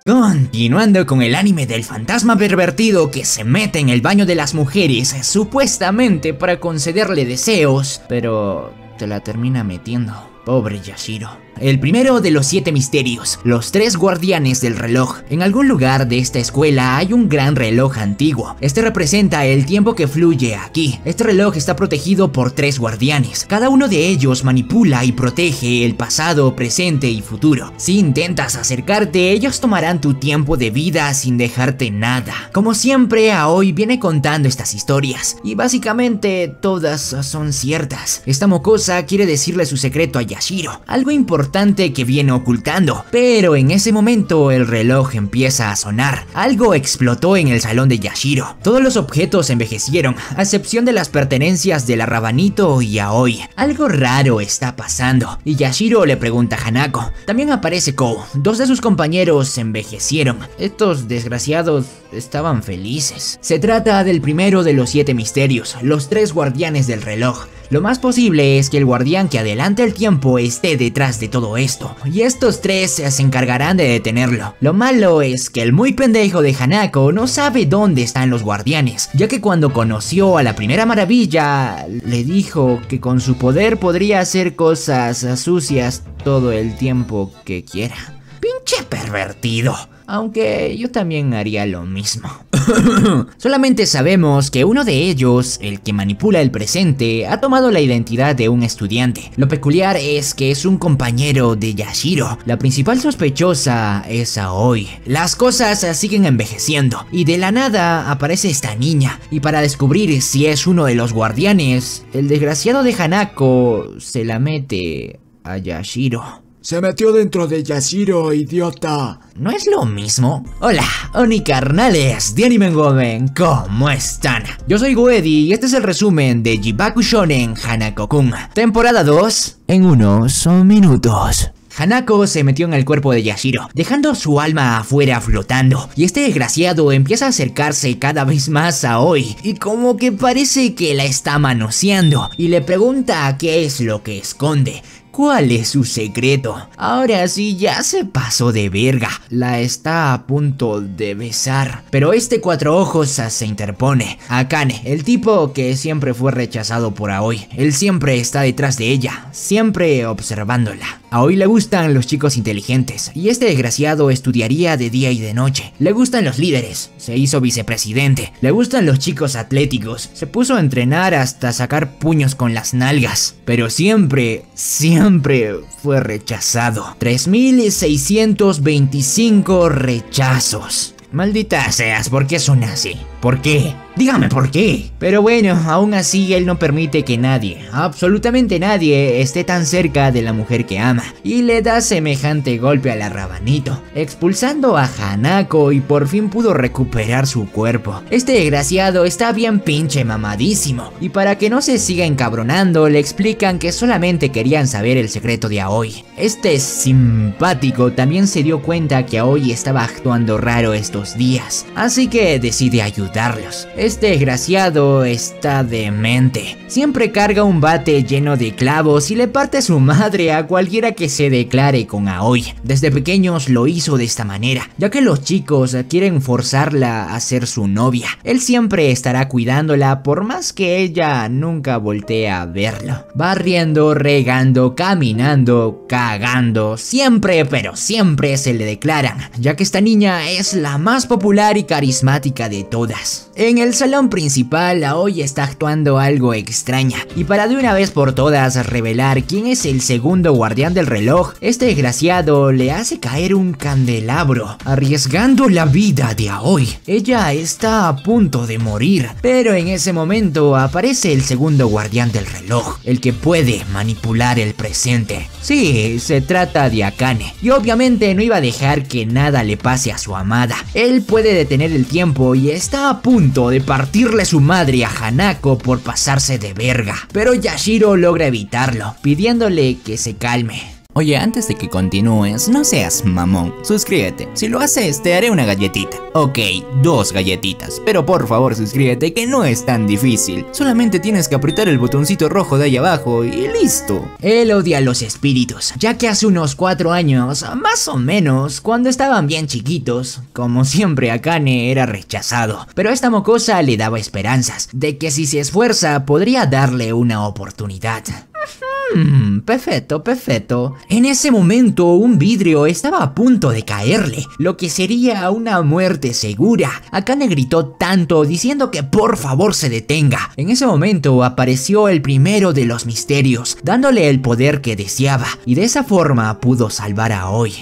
Continuando con el anime del fantasma pervertido que se mete en el baño de las mujeres supuestamente para concederle deseos, pero te la termina metiendo. Pobre Yashiro. El primero de los 7 misterios, los 3 guardianes del reloj. En algún lugar de esta escuela hay un gran reloj antiguo. Este representa el tiempo que fluye aquí. Este reloj está protegido por 3 guardianes. Cada uno de ellos manipula y protege el pasado, presente y futuro. Si intentas acercarte, ellos tomarán tu tiempo de vida sin dejarte nada. Como siempre, Aoi viene contando estas historias y básicamente todas son ciertas. Esta mocosa quiere decirle su secreto a Yashiro, algo importante que viene ocultando, pero en ese momento el reloj empieza a sonar. Algo explotó en el salón de Yashiro. Todos los objetos envejecieron, a excepción de las pertenencias de la Rabanito y Aoi. Algo raro está pasando, y Yashiro le pregunta a Hanako. También aparece Kou. 2 de sus compañeros envejecieron. Estos desgraciados estaban felices. Se trata del primero de los 7 misterios, los 3 guardianes del reloj. Lo más posible es que el guardián que adelanta el tiempo esté detrás de todo esto, y estos 3 se encargarán de detenerlo. Lo malo es que el muy pendejo de Hanako no sabe dónde están los guardianes, ya que cuando conoció a la primera maravilla, le dijo que con su poder podría hacer cosas sucias todo el tiempo que quiera. ¡Pinche pervertido! Aunque yo también haría lo mismo. Solamente sabemos que uno de ellos, el que manipula el presente, ha tomado la identidad de un estudiante. Lo peculiar es que es un compañero de Yashiro. La principal sospechosa es Aoi. Las cosas siguen envejeciendo y de la nada aparece esta niña. Y para descubrir si es uno de los guardianes, el desgraciado de Hanako se la mete a Yashiro. Se metió dentro de Yashiro, idiota. ¿No es lo mismo? Hola, Oni carnales de Anime Gomen, ¿cómo están? Yo soy Goedi y este es el resumen de Jibaku Shonen Hanako-kun, temporada 2 en unos minutos. Hanako se metió en el cuerpo de Yashiro, dejando su alma afuera flotando, y este desgraciado empieza a acercarse cada vez más a Aoi, y como que parece que la está manoseando, y le pregunta qué es lo que esconde. ¿Cuál es su secreto? Ahora sí ya se pasó de verga. La está a punto de besar. Pero este 4 ojos se interpone. Akane, el tipo que siempre fue rechazado por Aoi. Él siempre está detrás de ella, siempre observándola. A Aoi le gustan los chicos inteligentes, y este desgraciado estudiaría de día y de noche. Le gustan los líderes, se hizo vicepresidente. Le gustan los chicos atléticos, se puso a entrenar hasta sacar puños con las nalgas. Pero siempre fue rechazado. 3625 rechazos. Maldita seas, ¿por qué son así? ¿Por qué? Dígame por qué. Pero bueno, aún así él no permite que nadie, absolutamente nadie, esté tan cerca de la mujer que ama, y le da semejante golpe a la Rabanito, expulsando a Hanako, y por fin pudo recuperar su cuerpo. Este desgraciado está bien pinche mamadísimo, y para que no se siga encabronando le explican que solamente querían saber el secreto de Aoi. Este simpático también se dio cuenta que Aoi estaba actuando raro estos días, así que decide ayudarlos. Este desgraciado está demente. Siempre carga un bate lleno de clavos y le parte su madre a cualquiera que se declare con Aoi. Desde pequeños lo hizo de esta manera, ya que los chicos quieren forzarla a ser su novia. Él siempre estará cuidándola por más que ella nunca voltee a verlo. Barriendo, regando, caminando, cagando, siempre pero siempre se le declaran, ya que esta niña es la más popular y carismática de todas. En el salón principal, Aoi está actuando algo extraña, y para de una vez por todas revelar quién es el segundo guardián del reloj, este desgraciado le hace caer un candelabro, arriesgando la vida de Aoi. Ella está a punto de morir, pero en ese momento aparece el segundo guardián del reloj, el que puede manipular el presente. Sí, se trata de Akane, y obviamente no iba a dejar que nada le pase a su amada. Él puede detener el tiempo y está a punto de partirle su madre a Hanako por pasarse de verga, pero Yashiro logra evitarlo, pidiéndole que se calme. Oye, antes de que continúes, no seas mamón, suscríbete. Si lo haces, te haré una galletita. Ok, 2 galletitas, pero por favor suscríbete, que no es tan difícil. Solamente tienes que apretar el botoncito rojo de ahí abajo y listo. Él odia a los espíritus, ya que hace unos 4 años, más o menos, cuando estaban bien chiquitos, como siempre Akane era rechazado. Pero esta mocosa le daba esperanzas, de que si se esfuerza podría darle una oportunidad. Perfecto, perfecto. En ese momento un vidrio estaba a punto de caerle, lo que sería una muerte segura. Akane gritó tanto diciendo que por favor se detenga. En ese momento apareció el primero de los misterios, dándole el poder que deseaba, y de esa forma pudo salvar a Oi.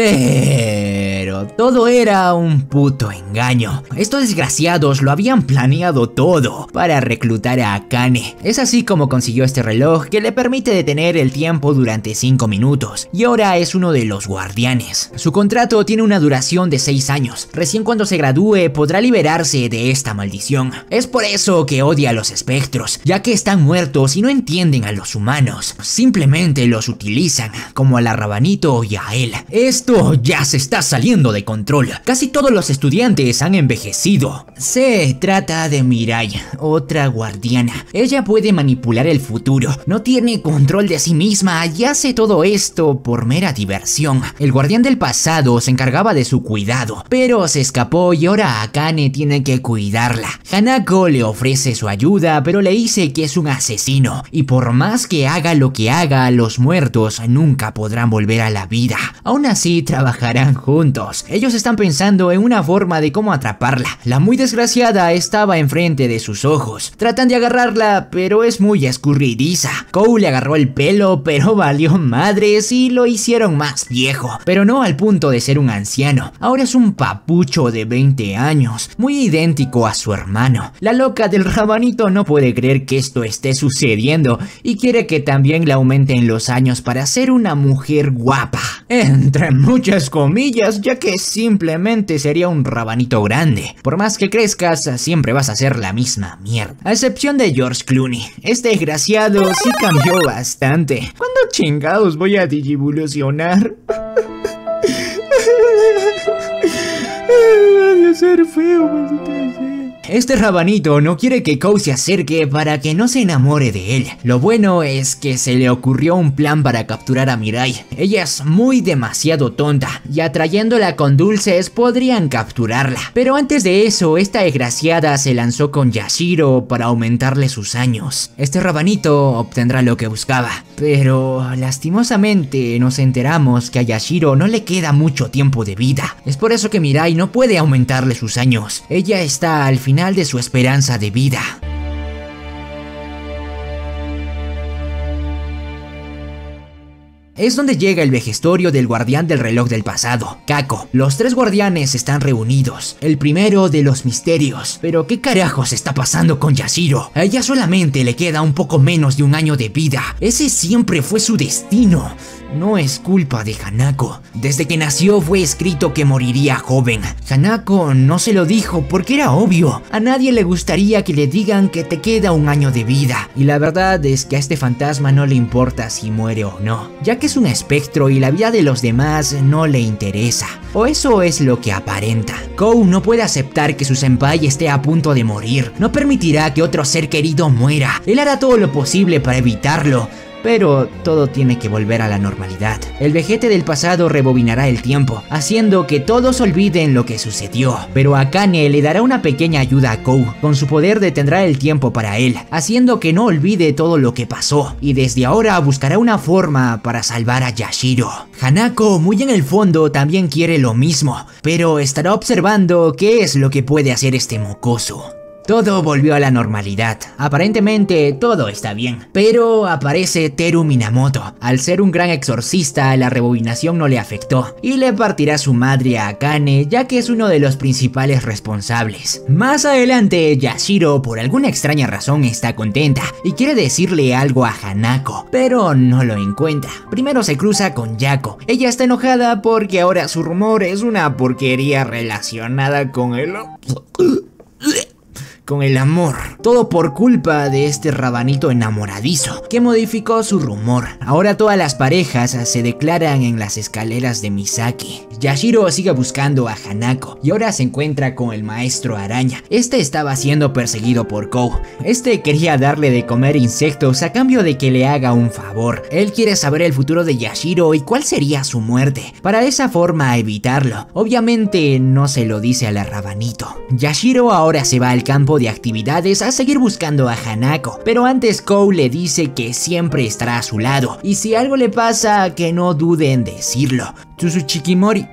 Pero todo era un puto engaño. Estos desgraciados lo habían planeado todo para reclutar a Akane. Es así como consiguió este reloj que le permite detener el tiempo durante 5 minutos. Y ahora es uno de los guardianes. Su contrato tiene una duración de 6 años. Recién cuando se gradúe podrá liberarse de esta maldición. Es por eso que odia a los espectros, ya que están muertos y no entienden a los humanos. Simplemente los utilizan, como a la Rabanito y a él. Esto ya se está saliendo de control. Casi todos los estudiantes han envejecido. Se trata de Mirai, otra guardiana. Ella puede manipular el futuro, no tiene control de sí misma y hace todo esto por mera diversión. El guardián del pasado se encargaba de su cuidado, pero se escapó y ahora Akane tiene que cuidarla. Hanako le ofrece su ayuda, pero le dice que es un asesino y por más que haga lo que haga, los muertos nunca podrán volver a la vida. Aún así trabajarán juntos. Ellos están pensando en una forma de cómo atraparla. La muy desgraciada estaba enfrente de sus ojos. Tratan de agarrarla, pero es muy escurridiza. Kou le agarró el pelo, pero valió madres y lo hicieron más viejo. Pero no al punto de ser un anciano. Ahora es un papucho de 20 años, muy idéntico a su hermano. La loca del Rabanito no puede creer que esto esté sucediendo y quiere que también le aumenten los años para ser una mujer guapa. Entre muchas comillas, ya que simplemente sería un rabanito grande. Por más que crezcas, siempre vas a ser la misma mierda. A excepción de George Clooney. Este desgraciado sí cambió bastante. ¿Cuándo chingados voy a digivolucionar? De ser feo, maldita sea. Este rabanito no quiere que Kou se acerque para que no se enamore de él. Lo bueno es que se le ocurrió un plan para capturar a Mirai. Ella es demasiado tonta y atrayéndola con dulces podrían capturarla. Pero antes de eso, esta desgraciada se lanzó con Yashiro para aumentarle sus años. Este rabanito obtendrá lo que buscaba. Pero lastimosamente nos enteramos que a Yashiro no le queda mucho tiempo de vida. Es por eso que Mirai no puede aumentarle sus años. Ella está al final de su esperanza de vida. Es donde llega el vejestorio del guardián del reloj del pasado, Kako. Los 3 guardianes están reunidos, el primero de los misterios. Pero ¿qué carajos está pasando con Yashiro? A ella solamente le queda un poco menos de un año de vida. Ese siempre fue su destino. No es culpa de Hanako. Desde que nació fue escrito que moriría joven. Hanako no se lo dijo porque era obvio. A nadie le gustaría que le digan que te queda un año de vida. Y la verdad es que a este fantasma no le importa si muere o no, ya que es un espectro y la vida de los demás no le interesa. O eso es lo que aparenta. Kou no puede aceptar que su senpai esté a punto de morir. No permitirá que otro ser querido muera. Él hará todo lo posible para evitarlo. Pero todo tiene que volver a la normalidad. El vejete del pasado rebobinará el tiempo, haciendo que todos olviden lo que sucedió. Pero Akane le dará una pequeña ayuda a Kou. Con su poder detendrá el tiempo para él, haciendo que no olvide todo lo que pasó. Y desde ahora buscará una forma para salvar a Yashiro. Hanako, muy en el fondo, también quiere lo mismo, pero estará observando qué es lo que puede hacer este mocoso. Todo volvió a la normalidad. Aparentemente todo está bien. Pero aparece Teru Minamoto. Al ser un gran exorcista, la rebobinación no le afectó y le partirá su madre a Akane, ya que es uno de los principales responsables. Más adelante, Yashiro por alguna extraña razón está contenta y quiere decirle algo a Hanako, pero no lo encuentra. Primero se cruza con Yako. Ella está enojada porque ahora su rumor es una porquería relacionada con él. con el amor. Todo por culpa de este rabanito enamoradizo que modificó su rumor. Ahora todas las parejas se declaran en las escaleras de Misaki. Yashiro sigue buscando a Hanako y ahora se encuentra con el maestro araña. Este estaba siendo perseguido por Kou. Este quería darle de comer insectos a cambio de que le haga un favor. Él quiere saber el futuro de Yashiro y cuál sería su muerte, para de esa forma evitarlo. Obviamente no se lo dice a la rabanito. Yashiro ahora se va al campo de actividades a seguir buscando a Hanako, pero antes Kou le dice que siempre estará a su lado y si algo le pasa que no dude en decirlo. Tsushigomori,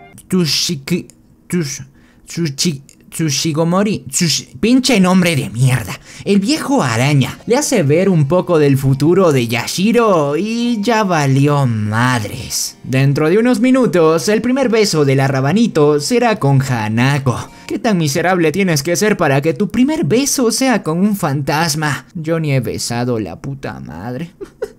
pinche nombre de mierda. El viejo araña le hace ver un poco del futuro de Yashiro y ya valió madres. Dentro de unos minutos, el primer beso de la rabanito será con Hanako. ¿Qué tan miserable tienes que ser para que tu primer beso sea con un fantasma? Yo ni he besado la puta madre.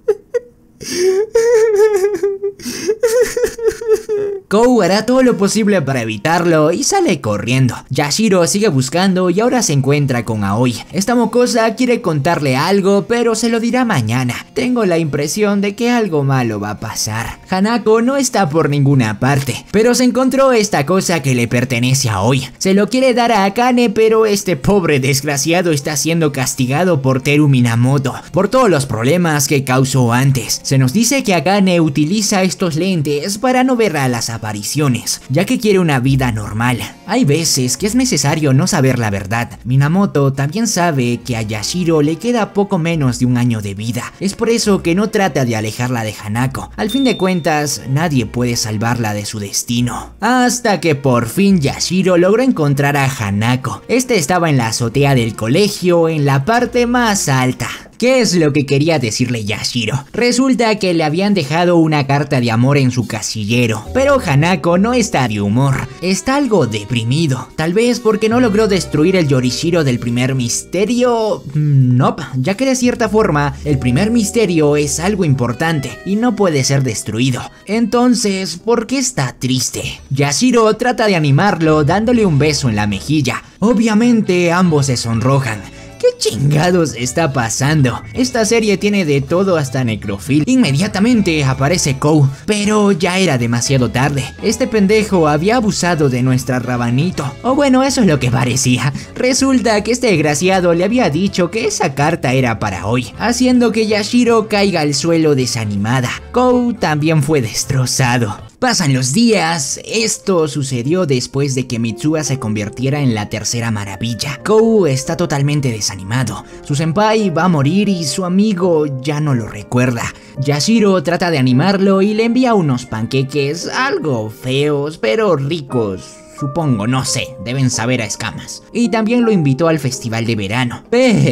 Kou hará todo lo posible para evitarlo y sale corriendo. Yashiro sigue buscando y ahora se encuentra con Aoi. Esta mocosa quiere contarle algo, pero se lo dirá mañana. Tengo la impresión de que algo malo va a pasar. Hanako no está por ninguna parte, pero se encontró esta cosa que le pertenece a Aoi. Se lo quiere dar a Akane, pero este pobre desgraciado está siendo castigado por Teru Minamoto por todos los problemas que causó antes. Se nos dice que Akane utiliza estos lentes para no ver a las apariciones, ya que quiere una vida normal. Hay veces que es necesario no saber la verdad. Minamoto también sabe que a Yashiro le queda poco menos de un año de vida. Es por eso que no trata de alejarla de Hanako. Al fin de cuentas, nadie puede salvarla de su destino. Hasta que por fin Yashiro logró encontrar a Hanako. Este estaba en la azotea del colegio, en la parte más alta. ¿Qué es lo que quería decirle Yashiro? Resulta que le habían dejado una carta de amor en su casillero, pero Hanako no está de humor, está algo deprimido, tal vez porque no logró destruir el Yorishiro del primer misterio. Nope, ya que de cierta forma el primer misterio es algo importante y no puede ser destruido. Entonces, ¿por qué está triste? Yashiro trata de animarlo dándole un beso en la mejilla. Obviamente ambos se sonrojan. ¿Qué chingados está pasando? Esta serie tiene de todo hasta necrofilia. Inmediatamente aparece Kou, pero ya era demasiado tarde. Este pendejo había abusado de nuestra rabanito. O bueno, eso es lo que parecía. Resulta que este desgraciado le había dicho que esa carta era para hoy, haciendo que Yashiro caiga al suelo desanimada. Kou también fue destrozado. Pasan los días, esto sucedió después de que Mitsuha se convirtiera en la tercera maravilla. Kou está totalmente desanimado, su senpai va a morir y su amigo ya no lo recuerda. Yashiro trata de animarlo y le envía unos panqueques algo feos pero ricos. Supongo, no sé, deben saber a escamas. Y también lo invitó al festival de verano.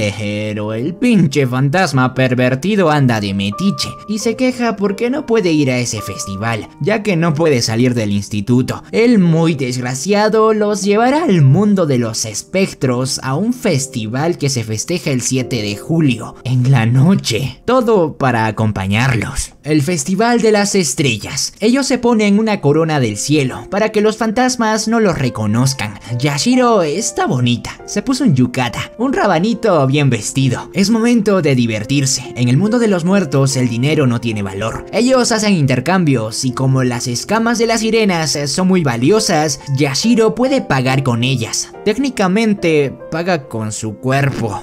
Pero el pinche fantasma pervertido anda de metiche y se queja porque no puede ir a ese festival, ya que no puede salir del instituto. El muy desgraciado los llevará al mundo de los espectros a un festival que se festeja el 7 de julio, en la noche. Todo para acompañarlos. El Festival de las Estrellas. Ellos se ponen una corona del cielo para que los fantasmas no los reconozcan. Yashiro está bonita, se puso un yukata, un rabanito bien vestido. Es momento de divertirse. En el mundo de los muertos el dinero no tiene valor. Ellos hacen intercambios y como las escamas de las sirenas son muy valiosas, Yashiro puede pagar con ellas. Técnicamente paga con su cuerpo.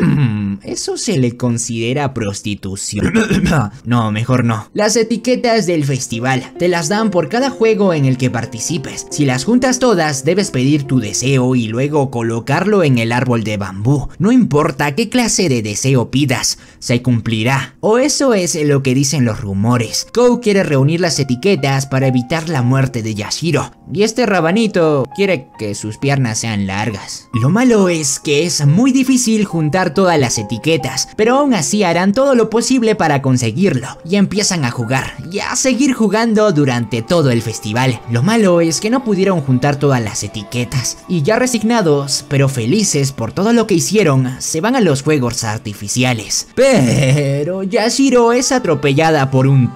¿Eso se le considera prostitución? No, mejor no. Las etiquetas del festival te las dan por cada juego en el que participes. Si las juntas todas, debes pedir tu deseo y luego colocarlo en el árbol de bambú. No importa qué clase de deseo pidas, se cumplirá. O eso es lo que dicen los rumores. Kou quiere reunir las etiquetas para evitar la muerte de Yashiro. Y este rabanito quiere que sus piernas sean largas. Lo malo es que es muy difícil juntar todas las etiquetas, pero aún así harán todo lo posible para conseguirlo. Y empiezan a jugar, y a seguir jugando durante todo el festival. Lo malo es que no pudieron juntar todas las etiquetas. Y ya resignados, pero felices por todo lo que hicieron, se van a los fuegos artificiales. Pero Yashiro es atropellada por un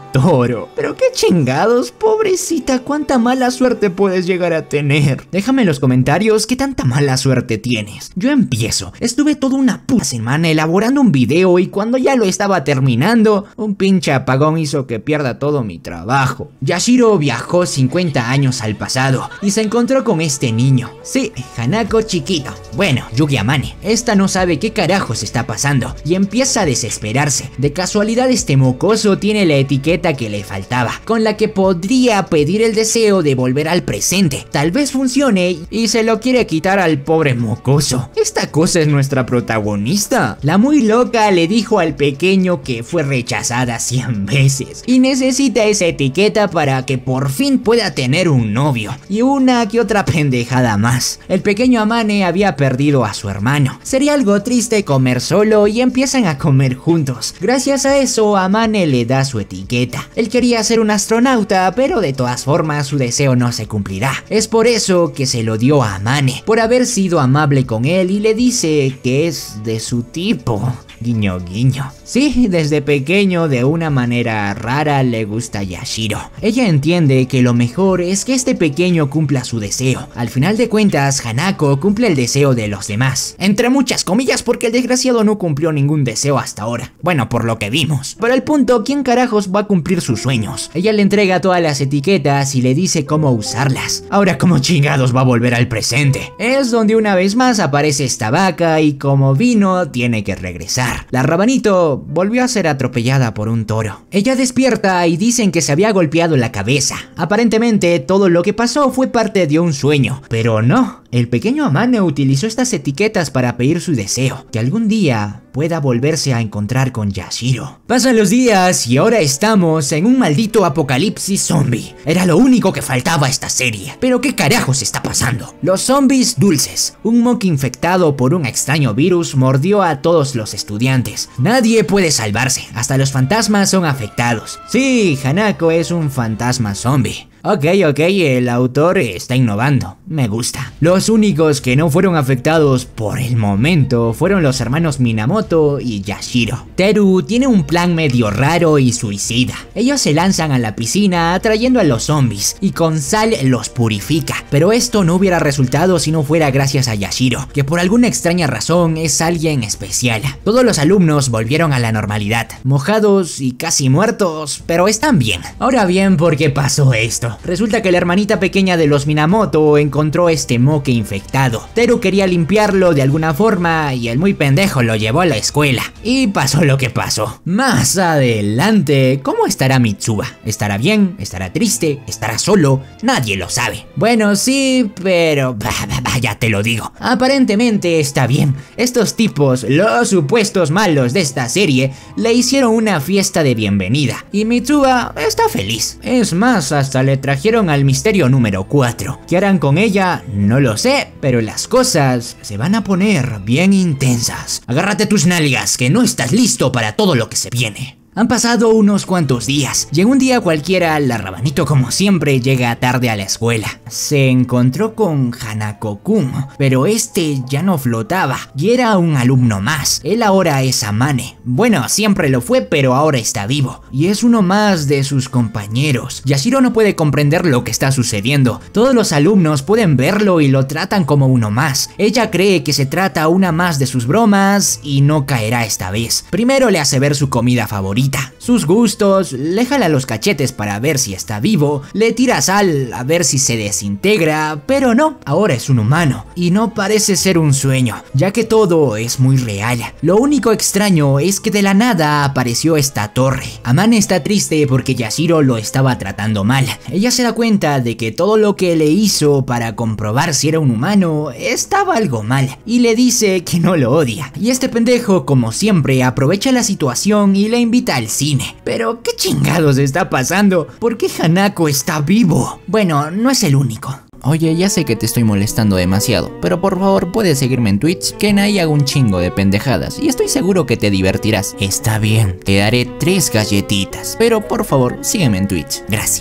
toro. Pero qué chingados, pobrecita, cuánta mala suerte puedes llegar a tener. Déjame en los comentarios qué tanta mala suerte tienes. Yo empiezo. Estuve toda una puta semana elaborando un video y cuando ya lo estaba terminando, un pinche apagón hizo que pierda todo mi trabajo. Yashiro viajó 50 años al pasado y se encontró con este niño. Sí, Hanako chiquito. Bueno, Yugi Amane. Esta no sabe qué carajos está pasando y empieza a desesperarse. De casualidad este mocoso tiene la etiqueta que le faltaba, con la que podría pedir el deseo de volver al presente. Tal vez funcione y se lo quiere quitar al pobre mocoso. Esta cosa es nuestra protagonista. La muy loca le dijo al pequeño que fue rechazada 100 veces y necesita esa etiqueta para que por fin pueda tener un novio y una que otra pendejada más. El pequeño Amane había perdido a su hermano. Sería algo triste comer solo y empiezan a comer juntos. Gracias a eso Amane le da su etiqueta. Él quería ser un astronauta, pero de todas formas su deseo no se cumplirá. Es por eso que se lo dio a Amane, por haber sido amable con él y le dice que es de su tipo. Guiño guiño. Sí, desde pequeño de una manera rara le gusta Yashiro. Ella entiende que lo mejor es que este pequeño cumpla su deseo. Al final de cuentas, Hanako cumple el deseo de los demás. Entre muchas comillas porque el desgraciado no cumplió ningún deseo hasta ahora. Bueno, por lo que vimos. Pero el punto, ¿quién carajos va a cumplir sus sueños? Ella le entrega todas las etiquetas y le dice cómo usarlas. Ahora, ¿cómo chingados va a volver al presente? Es donde una vez más aparece esta vaca y como vino, tiene que regresar. La Rabanito volvió a ser atropellada por un toro. Ella despierta y dicen que se había golpeado la cabeza. Aparentemente todo lo que pasó fue parte de un sueño, pero no. El pequeño Amane utilizó estas etiquetas para pedir su deseo, que algún día pueda volverse a encontrar con Yashiro. Pasan los días y ahora estamos en un maldito apocalipsis zombie. Era lo único que faltaba a esta serie. Pero ¿qué carajos está pasando? Los zombies dulces. Un monkey infectado por un extraño virus mordió a todos los estudiantes. Nadie puede salvarse, hasta los fantasmas son afectados. Sí, Hanako es un fantasma zombie. Ok, el autor está innovando, me gusta. Los únicos que no fueron afectados por el momento fueron los hermanos Minamoto y Yashiro. Teru tiene un plan medio raro y suicida. Ellos se lanzan a la piscina atrayendo a los zombies y con sal los purifica. Pero esto no hubiera resultado si no fuera gracias a Yashiro, que por alguna extraña razón es alguien especial. Todos los alumnos volvieron a la normalidad, mojados y casi muertos, pero están bien. Ahora bien, ¿por qué pasó esto? Resulta que la hermanita pequeña de los Minamoto encontró este moque infectado. Teru quería limpiarlo de alguna forma y el muy pendejo lo llevó a la escuela. Y pasó lo que pasó. Más adelante, ¿cómo estará Mitsuba? ¿Estará bien? ¿Estará triste? ¿Estará solo? Nadie lo sabe. Bueno, sí, pero ya te lo digo. Aparentemente está bien. Estos tipos, los supuestos malos de esta serie, le hicieron una fiesta de bienvenida. Y Mitsuba está feliz. Es más, hasta le trajeron al misterio número 4. ¿Qué harán con ella? No lo sé, pero las cosas se van a poner bien intensas. Agárrate tus nalgas, que no estás listo para todo lo que se viene. Han pasado unos cuantos días y en un día cualquiera la Rabanito como siempre llega tarde a la escuela. Se encontró con Hanako-kun, pero este ya no flotaba y era un alumno más. Él ahora es Amane. Bueno, siempre lo fue, pero ahora está vivo y es uno más de sus compañeros. Yashiro no puede comprender lo que está sucediendo. Todos los alumnos pueden verlo y lo tratan como uno más. Ella cree que se trata una más de sus bromas y no caerá esta vez. Primero le hace ver su comida favorita, sus gustos, le jala los cachetes para ver si está vivo, le tira sal a ver si se desintegra, pero no, ahora es un humano y no parece ser un sueño, ya que todo es muy real. Lo único extraño es que de la nada apareció esta torre. Amane está triste porque Yashiro lo estaba tratando mal. Ella se da cuenta de que todo lo que le hizo para comprobar si era un humano estaba algo mal y le dice que no lo odia. Y este pendejo, como siempre, aprovecha la situación y le invita al cine. Pero ¿qué chingados está pasando? ¿Por qué Hanako está vivo? Bueno, no es el único. Oye, ya sé que te estoy molestando demasiado, pero por favor puedes seguirme en Twitch, que en ahí hago un chingo de pendejadas y estoy seguro que te divertirás. Está bien, te daré 3 galletitas, pero por favor sígueme en Twitch. Gracias.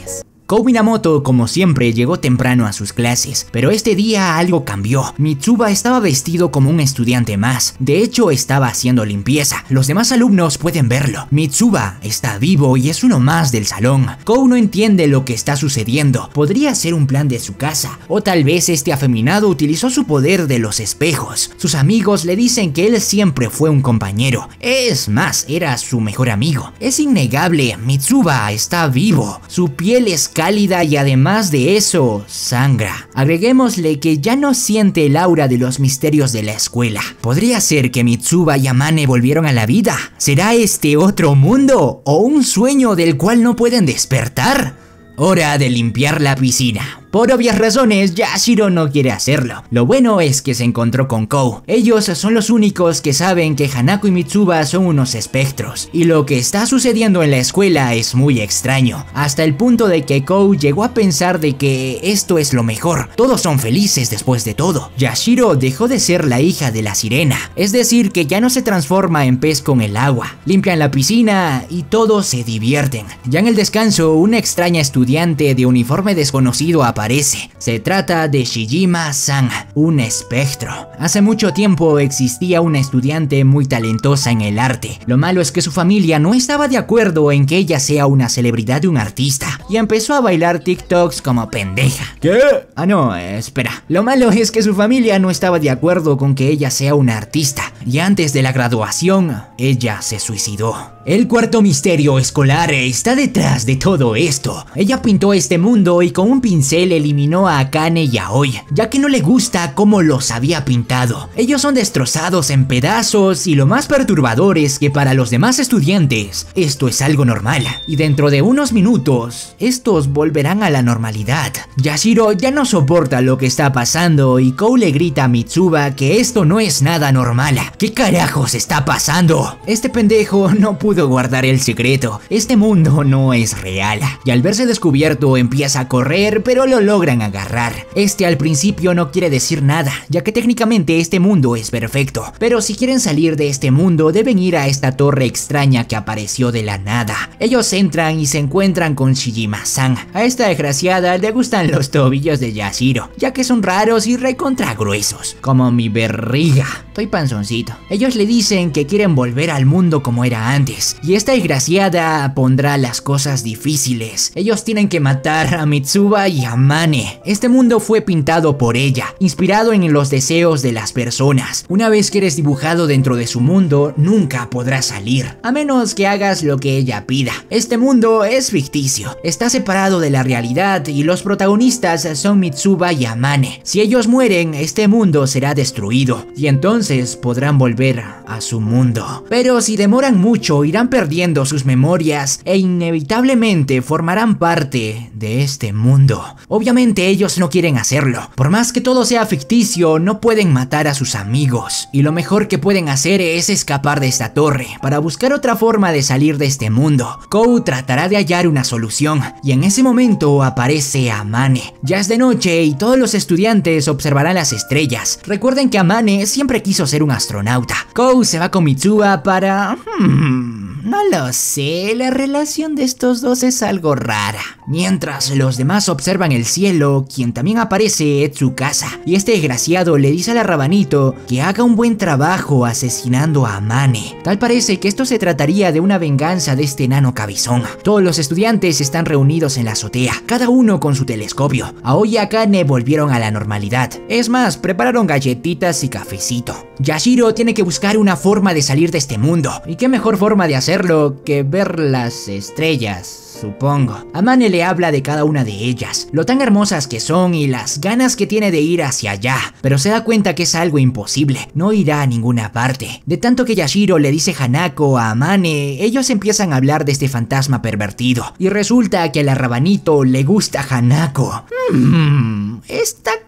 Kou Minamoto, como siempre, llegó temprano a sus clases, pero este día algo cambió. Mitsuba estaba vestido como un estudiante más. De hecho, estaba haciendo limpieza. Los demás alumnos pueden verlo. Mitsuba está vivo y es uno más del salón. Kou no entiende lo que está sucediendo. Podría ser un plan de su casa, o tal vez este afeminado utilizó su poder de los espejos. Sus amigos le dicen que él siempre fue un compañero. Es más, era su mejor amigo. Es innegable, Mitsuba está vivo. Su piel es cálida y además de eso, sangra. Agreguémosle que ya no siente el aura de los misterios de la escuela. ¿Podría ser que Mitsuba y Amane volvieron a la vida? ¿Será este otro mundo o un sueño del cual no pueden despertar? Hora de limpiar la piscina. Por obvias razones, Yashiro no quiere hacerlo. Lo bueno es que se encontró con Kou. Ellos son los únicos que saben que Hanako y Mitsuba son unos espectros. Y lo que está sucediendo en la escuela es muy extraño. Hasta el punto de que Kou llegó a pensar de que esto es lo mejor. Todos son felices después de todo. Yashiro dejó de ser la hija de la sirena. Es decir, que ya no se transforma en pez con el agua. Limpian la piscina y todos se divierten. Ya en el descanso, una extraña estudiante de uniforme desconocido aparece. Se trata de Shijima-san, un espectro. Hace mucho tiempo existía una estudiante muy talentosa en el arte. Lo malo es que su familia no estaba de acuerdo en que ella sea una celebridad de un artista y empezó a bailar TikToks como pendeja. ¿Qué? Ah no, espera. Lo malo es que su familia no estaba de acuerdo con que ella sea una artista y antes de la graduación, ella se suicidó. El cuarto misterio escolar está detrás de todo esto. Ella pintó este mundo y con un pincel eliminó a Akane y a Aoi, ya que no le gusta cómo los había pintado. Ellos son destrozados en pedazos y lo más perturbador es que para los demás estudiantes esto es algo normal y dentro de unos minutos estos volverán a la normalidad. Yashiro ya no soporta lo que está pasando y Kou le grita a Mitsuba que esto no es nada normal. ¿Qué carajos está pasando? Este pendejo no pudo guardar el secreto. Este mundo no es real. Y al verse descubierto empieza a correr, pero lo logran agarrar. Este al principio no quiere decir nada, ya que técnicamente este mundo es perfecto. Pero si quieren salir de este mundo deben ir a esta torre extraña que apareció de la nada. Ellos entran y se encuentran con Shijima-san. A esta desgraciada le gustan los tobillos de Yashiro, ya que son raros y recontra gruesos, como mi barriga. Estoy panzoncito. Ellos le dicen que quieren volver al mundo como era antes, y esta desgraciada pondrá las cosas difíciles. Ellos tienen que matar a Mitsuba y a Amane. Este mundo fue pintado por ella, inspirado en los deseos de las personas. Una vez que eres dibujado dentro de su mundo, nunca podrás salir, a menos que hagas lo que ella pida. Este mundo es ficticio, está separado de la realidad y los protagonistas son Mitsuba y Amane. Si ellos mueren, este mundo será destruido y entonces podrán volver a su mundo. Pero si demoran mucho, irán perdiendo sus memorias e inevitablemente formarán parte de este mundo. Obviamente ellos no quieren hacerlo. Por más que todo sea ficticio, no pueden matar a sus amigos. Y lo mejor que pueden hacer es escapar de esta torre para buscar otra forma de salir de este mundo. Kou tratará de hallar una solución y en ese momento aparece Amane. Ya es de noche y todos los estudiantes observarán las estrellas. Recuerden que Amane siempre quiso ser un astronauta. Kou se va con Mitsuba para... no lo sé, la relación de estos dos es algo rara. Mientras los demás observan el cielo, quien también aparece es Tsukasa. Y este desgraciado le dice a la Rabanito que haga un buen trabajo asesinando a Amane. Tal parece que esto se trataría de una venganza de este enano cabezón. Todos los estudiantes están reunidos en la azotea, cada uno con su telescopio. Aoi y Akane volvieron a la normalidad. Es más, prepararon galletitas y cafecito. Yashiro tiene que buscar una forma de salir de este mundo. ¿Y qué mejor forma de hacerlo que ver las estrellas? Supongo. Amane le habla de cada una de ellas, lo tan hermosas que son y las ganas que tiene de ir hacia allá, pero se da cuenta que es algo imposible, no irá a ninguna parte. De tanto que Yashiro le dice Hanako a Amane, ellos empiezan a hablar de este fantasma pervertido, y resulta que a la Rabanito le gusta Hanako. Está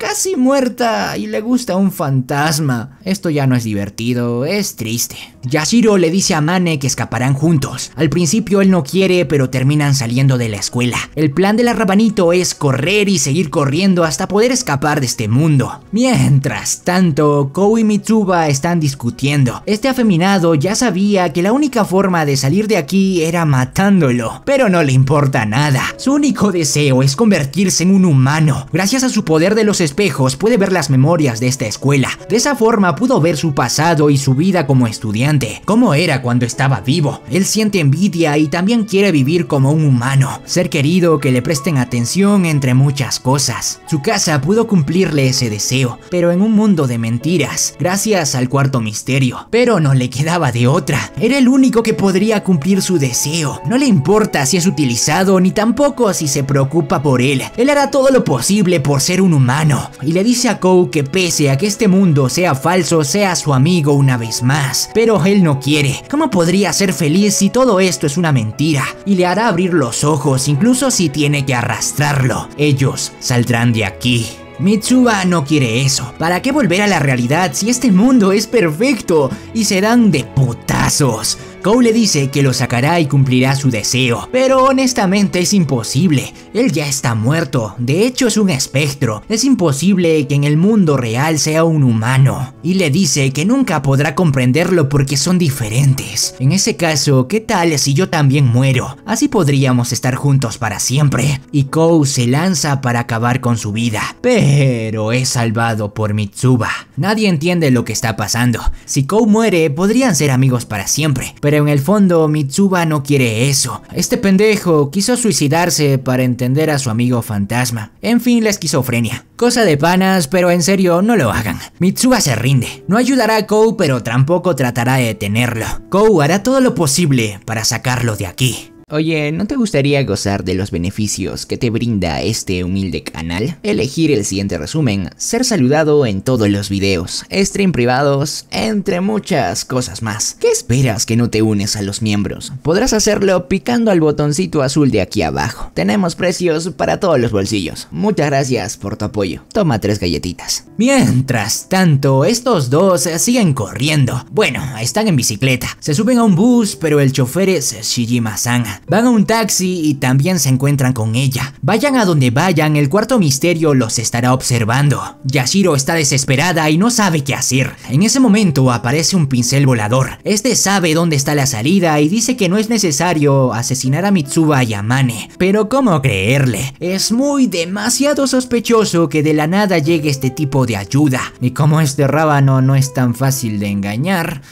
casi muerta y le gusta un fantasma. Esto ya no es divertido, es triste. Yashiro le dice a Mane que escaparán juntos. Al principio él no quiere, pero terminan saliendo de la escuela. El plan del Rabanito es correr y seguir corriendo hasta poder escapar de este mundo. Mientras tanto, Kou y Mitsuba están discutiendo. Este afeminado ya sabía que la única forma de salir de aquí era matándolo, pero no le importa nada. Su único deseo es convertirse en un humano. Gracias a su poder de los espejos puede ver las memorias de esta escuela. De esa forma pudo ver su pasado y su vida como estudiante. Cómo era cuando estaba vivo. Él siente envidia y también quiere vivir como un humano. Ser querido, que le presten atención, entre muchas cosas. Su casa pudo cumplirle ese deseo, pero en un mundo de mentiras, gracias al cuarto misterio. Pero no le quedaba de otra. Era el único que podría cumplir su deseo. No le importa si es utilizado ni tampoco si se preocupa por él. Él hará todo lo posible por ser un humano. Y le dice a Kou que pese a que este mundo sea falso, sea su amigo una vez más. Pero él no quiere. ¿Cómo podría ser feliz si todo esto es una mentira? Y le hará abrir los ojos, incluso si tiene que arrastrarlo. Ellos saldrán de aquí. Mitsuba no quiere eso. ¿Para qué volver a la realidad si este mundo es perfecto? Y se dan de putazos. Kou le dice que lo sacará y cumplirá su deseo, pero honestamente es imposible. Él ya está muerto, de hecho es un espectro. Es imposible que en el mundo real sea un humano. Y le dice que nunca podrá comprenderlo porque son diferentes. En ese caso, ¿qué tal si yo también muero? Así podríamos estar juntos para siempre. Y Kou se lanza para acabar con su vida, pero es salvado por Mitsuba. Nadie entiende lo que está pasando. Si Kou muere, podrían ser amigos para siempre. Pero en el fondo Mitsuba no quiere eso. Este pendejo quiso suicidarse para entender a su amigo fantasma. En fin, la esquizofrenia. Cosa de panas, pero en serio no lo hagan. Mitsuba se rinde. No ayudará a Kou, pero tampoco tratará de detenerlo. Kou hará todo lo posible para sacarlo de aquí. Oye, ¿no te gustaría gozar de los beneficios que te brinda este humilde canal? Elegir el siguiente resumen, ser saludado en todos los videos, stream privados, entre muchas cosas más. ¿Qué esperas que no te unes a los miembros? Podrás hacerlo picando al botoncito azul de aquí abajo. Tenemos precios para todos los bolsillos. Muchas gracias por tu apoyo. Toma 3 galletitas. Mientras tanto, estos dos siguen corriendo. Bueno, están en bicicleta. Se suben a un bus, pero el chofer es Shijima-san. Van a un taxi y también se encuentran con ella. Vayan a donde vayan, el cuarto misterio los estará observando. Yashiro está desesperada y no sabe qué hacer. En ese momento aparece un pincel volador. Este sabe dónde está la salida y dice que no es necesario asesinar a Mitsuba y a Mane. Pero ¿cómo creerle? Es demasiado sospechoso que de la nada llegue este tipo de ayuda. Y como este rábano no es tan fácil de engañar...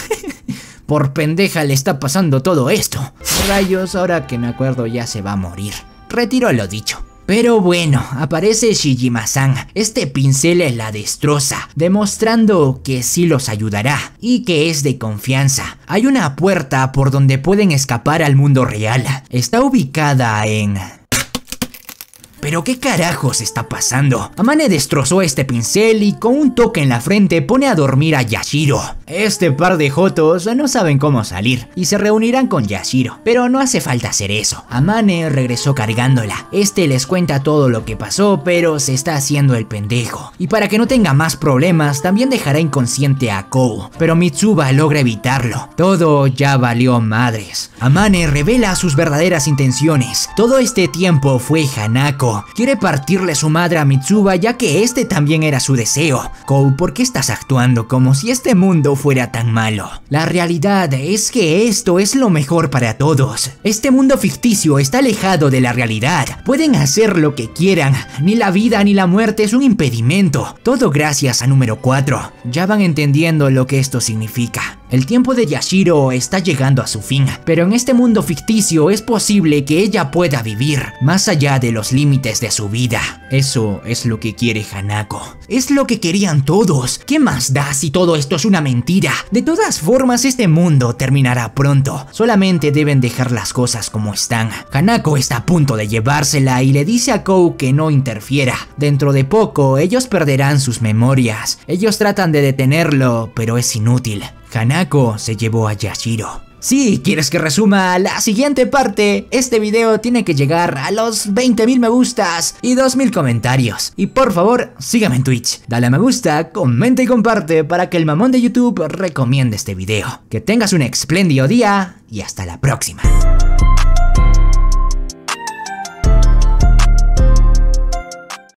Por pendeja le está pasando todo esto. Rayos, ahora que me acuerdo ya se va a morir. Retiro lo dicho. Pero bueno, aparece Shijima-san. Este pincel la destroza, demostrando que sí los ayudará y que es de confianza. Hay una puerta por donde pueden escapar al mundo real. Está ubicada en... ¿Pero qué carajos está pasando? Amane destrozó este pincel y con un toque en la frente pone a dormir a Yashiro. Este par de jotos no saben cómo salir y se reunirán con Yashiro, pero no hace falta hacer eso. Amane regresó cargándola. Este les cuenta todo lo que pasó, pero se está haciendo el pendejo. Y para que no tenga más problemas, también dejará inconsciente a Kou, pero Mitsuba logra evitarlo. Todo ya valió madres. Amane revela sus verdaderas intenciones. Todo este tiempo fue Hanako. Quiere partirle su madre a Mitsuba ya que este también era su deseo. Kou, ¿por qué estás actuando como si este mundo fuera tan malo? La realidad es que esto es lo mejor para todos. Este mundo ficticio está alejado de la realidad. Pueden hacer lo que quieran. Ni la vida ni la muerte es un impedimento. Todo gracias a número 4. Ya van entendiendo lo que esto significa. El tiempo de Yashiro está llegando a su fin, pero en este mundo ficticio es posible que ella pueda vivir más allá de los límites de su vida. Eso es lo que quiere Hanako. Es lo que querían todos. ¿Qué más da si todo esto es una mentira? De todas formas, este mundo terminará pronto. Solamente deben dejar las cosas como están. Hanako está a punto de llevársela y le dice a Kou que no interfiera. Dentro de poco, ellos perderán sus memorias. Ellos tratan de detenerlo, pero es inútil. Hanako se llevó a Yashiro. Si quieres que resuma la siguiente parte, este video tiene que llegar a los 20.000 me gustas y 2.000 comentarios. Y por favor, sígueme en Twitch, dale a me gusta, comenta y comparte para que el mamón de YouTube recomiende este video. Que tengas un espléndido día y hasta la próxima.